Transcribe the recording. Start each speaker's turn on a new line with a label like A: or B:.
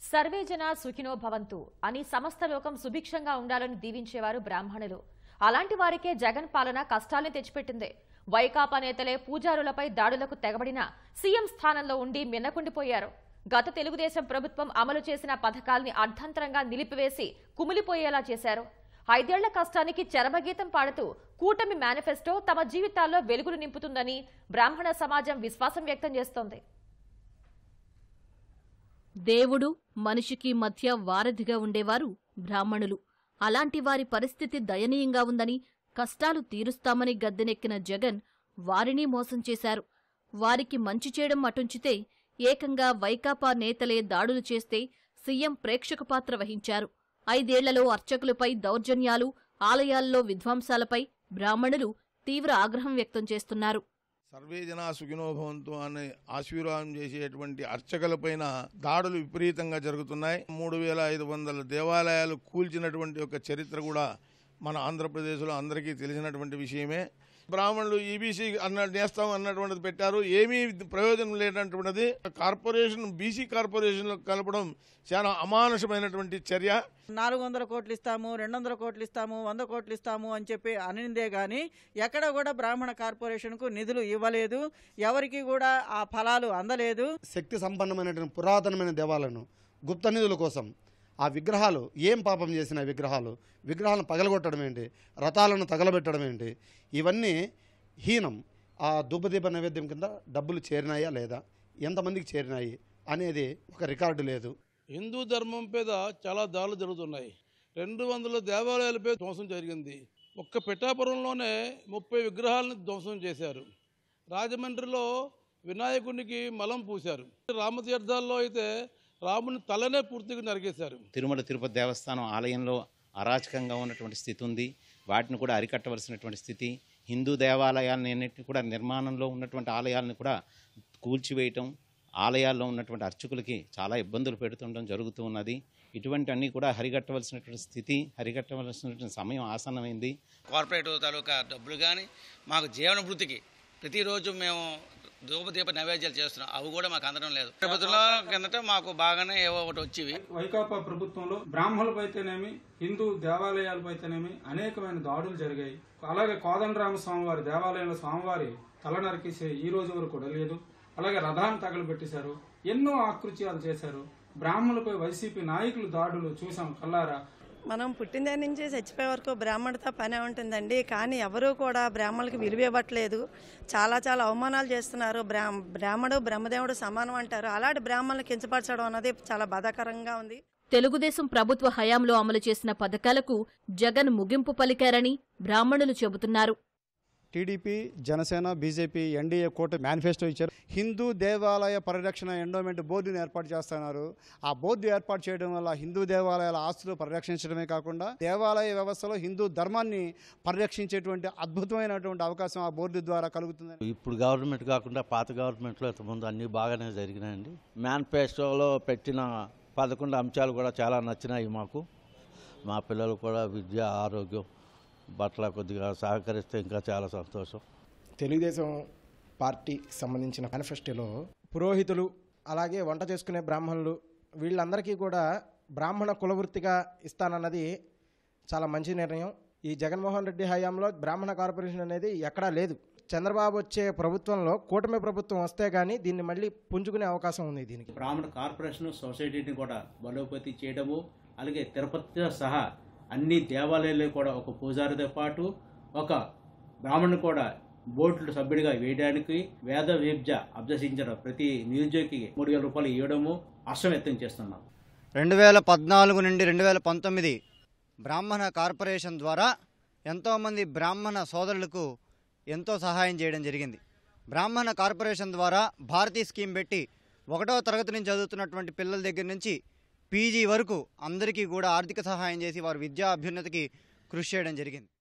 A: Survey జనా సుఖినో భవంతు అని సమస్త లోకం సుభిక్షంగా ఉండాలని దీవించేవారు బ్రాహ్మణులు. అలాంటి వారికే జగన్ పాలన కష్టాల్ని తెచ్చిపెట్టింది. వైకాపా నేతలే పూజారులపై దాడులకు తెగబడిన సీఎం స్థానంలో ఉండి మిన్నకుండిపోయారు. గత తెలుగుదేశం ప్రభుత్వం అమలు చేసిన పథకాల్ని అర్థంతరంగా నిలిపివేసి కుమిలిపోయేలా చేశారు. 5 ఏళ్ల కష్టానికి చరమగీతం పాడుతూ కూటమి మేనిఫెస్టో తమ జీవితాల్లో వెలుగులు నింపుతుందని బ్రాహ్మణ సమాజం విశ్వాసం వ్యక్తం చేస్తోంది.
B: దేవుడు మనిషికి మధ్య వారధిగా ఉండేవారు బ్రాహ్మణులు. అలాంటి వారి పరిస్థితి దయనీయంగా ఉందని, కష్టాలు తీరుస్తామని గద్దెనెక్కిన జగన్ వారిని మోసం చేశారు. వారికి మంచి చేయడం అటుంచితే ఏకంగా వైకాపా నేతలే దాడులు చేస్తే సీఎం ప్రేక్షక పాత్ర వహించారు. 5 ఏళ్లలో అర్చకులపై దౌర్జన్యాలు, ఆలయాల్లో విధ్వంసాలపై బ్రాహ్మణులు తీవ్ర ఆగ్రహం వ్యక్తం చేస్తున్నారు.
C: సర్వే జనా సుఖినో భవంతు అని ఆశీర్వాదం చేసేటువంటి అర్చకులపైన దాడులు విపరీతంగా జరుగుతున్నాయి. 3500 దేవాలయాలు కూల్చినటువంటి ఒక చరిత్ర కూడా మన ఆంధ్రప్రదేశ్లో అందరికీ తెలిసినటువంటి విషయమే. బ్రాహ్మణులు ఈబీసీ నేస్తాం అన్నటువంటిది పెట్టారు. ఏమీ ప్రయోజనం లేనటువంటిది. కార్పొరేషన్ బీసీ కార్పొరేషన్లో కలపడం చాలా అమానుషమైనటువంటి చర్య.
D: 400 కోట్లు ఇస్తాము, 200 కోట్లు ఇస్తాము, 100 కోట్లు ఇస్తాము అని చెప్పి అనిందే గాని ఎక్కడ కూడా బ్రాహ్మణ కార్పొరేషన్కు నిధులు ఇవ్వలేదు. ఎవరికి కూడా ఆ ఫలాలు అందలేదు.
E: శక్తి సంపన్నమైనటువంటి పురాతనమైన దేవాలయాలను గుప్త నిధుల కోసం ఆ విగ్రహాలు ఏం పాపం చేసిన విగ్రహాలను పగలగొట్టడం ఏంటి, రథాలను తగలబెట్టడం ఏంటి, ఇవన్నీ హీనం. ఆ ధూపదీప నైవేద్యం కింద డబ్బులు చేరినాయా లేదా, ఎంతమందికి చేరినాయి అనేది ఒక రికార్డు లేదు.
F: హిందూ ధర్మం మీద చాలా దాడులు జరుగుతున్నాయి. 200 దేవాలయాలపై ధ్వంసం జరిగింది. ఒక్క పిఠాపురంలోనే 30 విగ్రహాలను ధ్వంసం చేశారు. రాజమండ్రిలో వినాయకునికి మలం పూశారు. రామతీర్థాల్లో అయితే రాముని తలనే పూర్తిగా నరికేశారు.
G: తిరుమల తిరుపతి దేవస్థానం ఆలయంలో అరాచకంగా ఉన్నటువంటి స్థితి ఉంది. వాటిని కూడా అరికట్టవలసినటువంటి స్థితి. హిందూ దేవాలయాలన్నింటినీ కూడా నిర్మాణంలో ఉన్నటువంటి ఆలయాలను కూడా కూల్చివేయటం, ఆలయాల్లో ఉన్నటువంటి అర్చకులకి చాలా ఇబ్బందులు పెడుతుండడం జరుగుతూ ఉన్నది. ఇటువంటి అన్నీ కూడా హరికట్టవలసినటువంటి స్థితి, హరికట్టవలసినటువంటి సమయం ఆసన్నమైంది.
H: కార్పొరేట్ తాలూకా డబ్బులు కానీ మాకు జీవన వృత్తికి ప్రతిరోజు మేము ధూపదీప నైవేద్యాలు చేస్తున్నాం. అవి కూడా మాకు అందడం లేదు. ప్రభుత్వంలో కిందట మాకు బాగానే ఏవో ఒకటి వచ్చేవి.
I: వైకాపా ప్రభుత్వంలో బ్రాహ్మణులపైతేనేమి, హిందూ దేవాలయాలపైతేనేమి అనేకమైన దాడులు జరిగాయి. అలాగే కోదండరామ స్వామివారి దేవాలయంలో స్వామివారి తల నరికేసే ఈ రోజు వరకు కూడా లేదు. అలాగే రథాన్ని తగలబెట్టేశారు. ఎన్నో ఆకృత్యాలు చేశారు. బ్రాహ్మణులపై వైసీపీ నాయకులు దాడులు చూసాం కల్లారా.
J: మనం పుట్టిన నుంచి చచ్చిపోయే వరకు బ్రాహ్మణుడితో పనే ఉంటుందండి. కానీ ఎవరూ కూడా బ్రాహ్మణులకి విలువ ఇవ్వట్లేదు. చాలా అవమానాలు చేస్తున్నారు. బ్రాహ్మణుడు బ్రహ్మదేవుడు సమానం అంటారు. అలాంటి బ్రాహ్మణులు కించపరచడం అన్నది చాలా బాధాకరంగా ఉంది.
B: తెలుగుదేశం ప్రభుత్వ హయాంలో అమలు చేసిన పథకాలకు జగన్ ముగింపు పలికారని బ్రాహ్మణులు చెబుతున్నారు.
K: టీడీపీ, జనసేన, బీజేపీ ఎన్డీఏ కూటమి మేనిఫెస్టో ఇచ్చారు. హిందూ దేవాలయ పరిరక్షణ ఎండోమెంట్ బోర్డుని ఏర్పాటు చేస్తున్నారు. ఆ బోర్డు ఏర్పాటు చేయడం వల్ల హిందూ దేవాలయాల ఆస్తులు పరిరక్షించడమే కాకుండా దేవాలయ వ్యవస్థలో హిందూ ధర్మాన్ని పరిరక్షించేటువంటి అద్భుతమైనటువంటి అవకాశం ఆ బోర్డు ద్వారా కలుగుతుంది.
L: ఇప్పుడు గవర్నమెంట్ కాకుండా పాత గవర్నమెంట్లో ఇంతకుముందు అన్నీ బాగానే జరిగినాయండి. మేనిఫెస్టోలో పెట్టిన 11 అంశాలు కూడా చాలా నచ్చినాయి మాకు. మా పిల్లలు కూడా విద్య, ఆరోగ్యం, బట్టల కొద్దిగా సహకరిస్తే ఇంకా చాలా సంతోషం.
M: తెలుగుదేశం పార్టీకి సంబంధించిన మేనిఫెస్టోలో పురోహితులు, అలాగే వంట చేసుకునే బ్రాహ్మణులు, వీళ్ళందరికీ కూడా బ్రాహ్మణ కులవృత్తిగా ఇస్తానన్నది చాలా మంచి నిర్ణయం. ఈ జగన్మోహన్ రెడ్డి హయాంలో బ్రాహ్మణ కార్పొరేషన్ అనేది ఎక్కడా లేదు. చంద్రబాబు వచ్చే ప్రభుత్వంలో కూటమి ప్రభుత్వం వస్తే గానీ దీన్ని మళ్ళీ పుంజుకునే అవకాశం ఉంది. దీనికి
N: బ్రాహ్మణ కార్పొరేషన్ సొసైటీని కూడా బలోపేతి చేయడము, అలాగే తిరుపతితో సహా అన్ని దేవాలయాల్లో కూడా ఒక పూజారితో పాటు ఒక బ్రాహ్మణుని కూడా బోర్డు సభ్యుడిగా వేయడానికి, వేద విద్య అభ్యసించిన ప్రతి నిరుద్యోగికి 3000 రూపాయలు ఇవ్వడము హర్షం వ్యక్తం చేస్తున్నాం.
O: 2014 నుండి 2019 బ్రాహ్మణ కార్పొరేషన్ ద్వారా ఎంతోమంది బ్రాహ్మణ సోదరులకు ఎంతో సహాయం చేయడం జరిగింది. బ్రాహ్మణ కార్పొరేషన్ ద్వారా భారతీ స్కీమ్ పెట్టి 1వ తరగతి నుంచి చదువుతున్నటువంటి పిల్లల దగ్గర నుంచి పీజీ వరకు అందరికీ కూడా ఆర్థిక సహాయం చేసి వారి విద్యా అభ్యున్నతికి కృషి చేయడం జరిగింది.